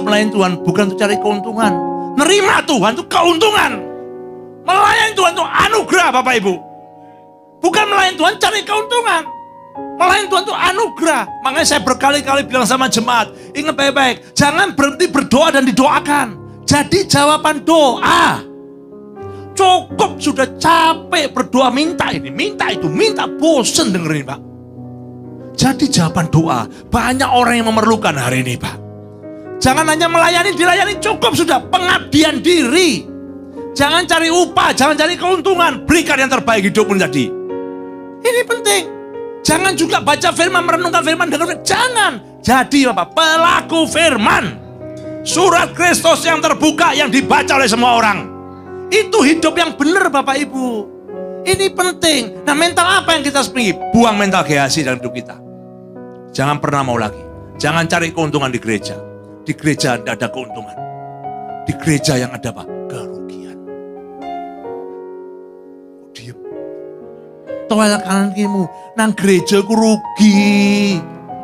hidup melayani Tuhan bukan untuk cari keuntungan. Nerima Tuhan itu keuntungan. Melayani Tuhan itu anugerah Bapak Ibu. Bukan melayani Tuhan cari keuntungan. Melayani Tuhan itu anugerah. Makanya saya berkali-kali bilang sama jemaat, ingat baik-baik, jangan berhenti berdoa dan didoakan. Jadi jawaban doa. Cukup sudah capek berdoa, minta ini, minta itu, minta, bosen dengerin Pak. Jadi jawaban doa. Banyak orang yang memerlukan hari ini Pak. Jangan hanya melayani, dilayani, cukup sudah. Pengabdian diri. Jangan cari upah, jangan cari keuntungan. Berikan yang terbaik hidupmu jadi. Ini penting. Jangan juga baca firman, merenungkan firman, dengar. Jangan. Jadi Bapak, pelaku firman. Surat Kristus yang terbuka, yang dibaca oleh semua orang. Itu hidup yang benar Bapak Ibu. Ini penting. Nah, mental apa yang kita seperti? Buang mental GHC dalam hidup kita. Jangan pernah mau lagi. Jangan cari keuntungan di gereja. Di gereja tidak ada keuntungan. Di gereja yang ada apa? Kerugian. Diam. Toel kanan kirimu. Nang gereja ku rugi.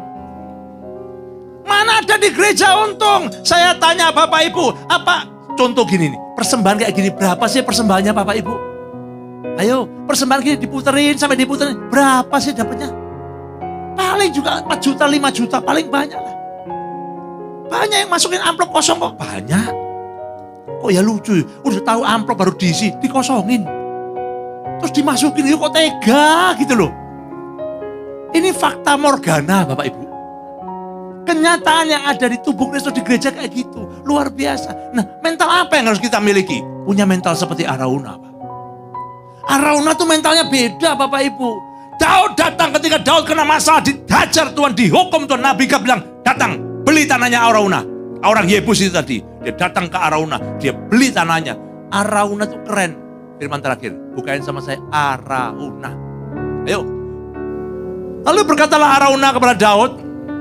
Mana ada di gereja untung? Saya tanya Bapak Ibu. Apa? Contoh gini nih. Persembahan kayak gini. Berapa sih persembahannya Bapak Ibu? Ayo. Persembahan gini diputerin sampai diputerin. Berapa sih dapatnya? Paling juga 4 juta, 5 juta, paling banyak lah. Banyak yang masukin amplop kosong kok. Banyak. Kok ya lucu, udah tahu amplop baru diisi, dikosongin. Terus dimasukin, yuk kok tega gitu loh. Ini fakta morgana Bapak Ibu. Kenyataan yang ada di tubuh Kristus di gereja kayak gitu. Luar biasa. Nah, mental apa yang harus kita miliki? Punya mental seperti Arauna Pak. Arauna tuh mentalnya beda Bapak Ibu. Daud datang ketika Daud kena masalah, dihajar Tuhan, dihukum Tuhan. Nabi Gad bilang, datang, beli tanahnya Arauna. Orang Yebus itu tadi, dia datang ke Arauna, dia beli tanahnya. Arauna itu keren. Firman terakhir, bukain sama saya, Arauna. Ayo. Lalu berkatalah Arauna kepada Daud,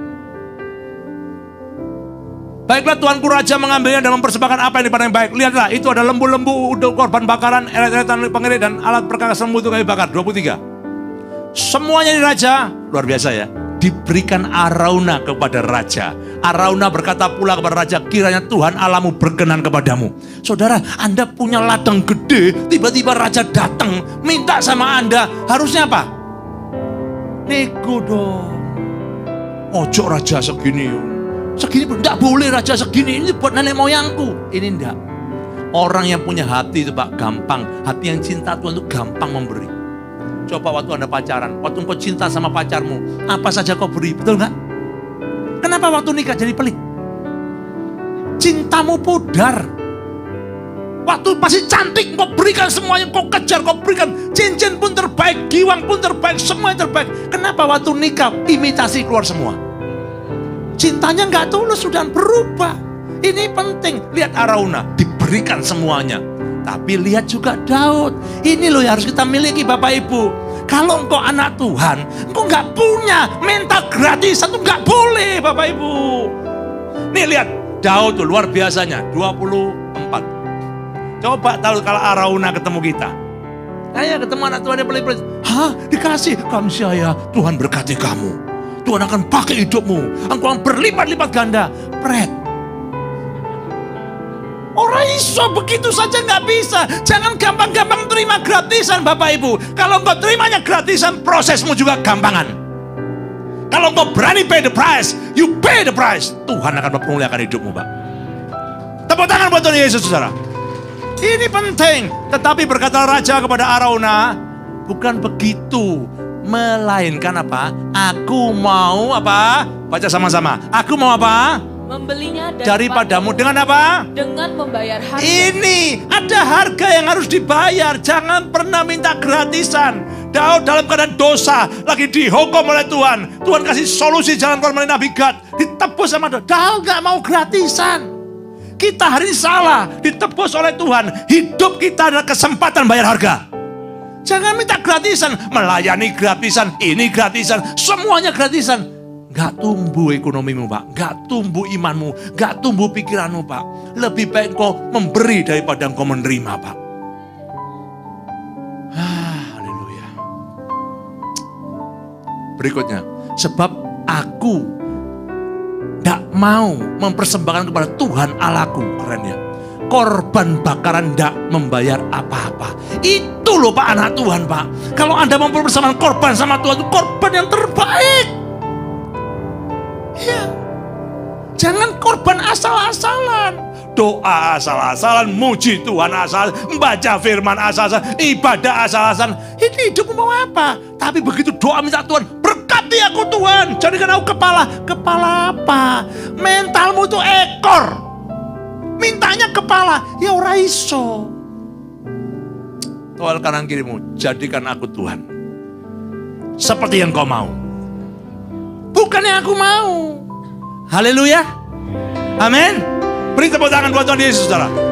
baiklah Tuanku Raja mengambilnya dan mempersembahkan apa yang dipada yang baik. Lihatlah, itu ada lembu-lembu, untuk korban bakaran, elet-eletan pengirit, dan alat perkakas lembu untuk kayu bakar. 23. Semuanya di raja, luar biasa ya, diberikan Arauna kepada raja. Arauna berkata pula kepada raja, kiranya Tuhan Allahmu berkenan kepadamu. Saudara, Anda punya ladang gede, tiba-tiba raja datang, minta sama Anda, harusnya apa? Nego dong. Ojo raja segini, enggak boleh raja segini, ini buat nenek moyangku. Ini enggak. Orang yang punya hati itu Pak, gampang. Hati yang cinta Tuhan itu gampang memberi. Coba waktu Anda pacaran, waktu engkau cinta sama pacarmu, apa saja kau beri, betul nggak? Kenapa waktu nikah jadi pelit? Cintamu pudar. Waktu masih cantik, kau berikan semuanya, kau kejar, kau berikan. Cincin pun terbaik, giwang pun terbaik, semuanya terbaik. Kenapa waktu nikah, imitasi keluar semua? Cintanya nggak tulus, sudah berubah. Ini penting. Lihat Arauna, diberikan semuanya. Tapi lihat juga Daud. Ini loh yang harus kita miliki Bapak Ibu. Kalau engkau anak Tuhan, engkau nggak punya mental gratisan, itu nggak boleh Bapak Ibu. Nih lihat, Daud tuh luar biasanya, 24. Coba tahu kalau Arauna ketemu kita. Saya ketemu anak Tuhan yang pelit-pelit. Hah? Dikasih? Kamu saya, Tuhan berkati kamu. Tuhan akan pakai hidupmu. Engkau akan berlipat-lipat ganda. Pret. Orang iso begitu saja nggak bisa. Jangan gampang-gampang terima gratisan Bapak Ibu. Kalau engkau terimanya gratisan, prosesmu juga gampangan. Kalau engkau berani pay the price, you pay the price. Tuhan akan mempermuliakan hidupmu Pak. Tepuk tangan buat Tuhan Yesus saudara. Ini penting. Tetapi berkata raja kepada Arauna, bukan begitu. Melainkan apa? Aku mau apa? Baca sama-sama. Aku mau apa? Membelinya daripadamu dengan apa? Dengan membayar harga. Ini ada harga yang harus dibayar. Jangan pernah minta gratisan. Daud dalam keadaan dosa, lagi dihukum oleh Tuhan. Tuhan kasih solusi jalan keluar melalui Nabi Gad. Ditebus sama Daud. Daud gak mau gratisan. Kita hari ini salah, ditebus oleh Tuhan. Hidup kita adalah kesempatan bayar harga. Jangan minta gratisan. Melayani gratisan, ini gratisan, semuanya gratisan. Gak tumbuh ekonomimu Pak, gak tumbuh imanmu, gak tumbuh pikiranmu Pak. Lebih baik kau memberi daripada kau menerima Pak. Haleluya. Berikutnya, sebab aku gak mau mempersembahkan kepada Tuhan Allahku. Keren ya. Korban bakaran tidak membayar apa-apa. Itu loh Pak, anak Tuhan Pak. Kalau Anda mau mempersembahkan korban sama Tuhan, itu korban yang terbaik. Ya. Jangan korban asal-asalan. Doa asal-asalan, muji Tuhan asal, membaca firman asal-asalan, ibadah asal-asalan. Ini hidup mau apa? Tapi begitu doa minta Tuhan, berkati aku Tuhan, jadikan aku kepala. Kepala apa? Mentalmu itu ekor. Mintanya kepala, ya ora iso. Tolak kanan kirimu, jadikan aku Tuhan. Seperti yang kau mau. Bukan yang aku mau. Haleluya. Amin. Beri tepuk tangan buat Tuhan Yesus, saudara.